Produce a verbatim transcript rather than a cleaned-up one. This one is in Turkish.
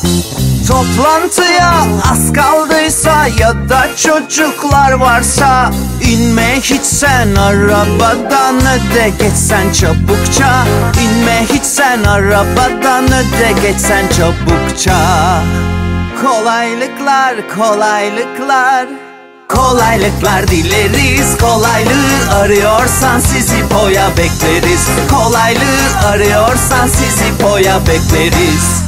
Toplantıya az kaldıysa ya da çocuklar varsa, İnme hiç sen arabadan, öde geçsen çabukça. İnme hiç sen arabadan, öde geçsen çabukça. Kolaylıklar, kolaylıklar, kolaylıklar dileriz. Kolaylığı arıyorsan Sizifo'ya bekleriz. Kolaylığı arıyorsan Sizifo'ya bekleriz.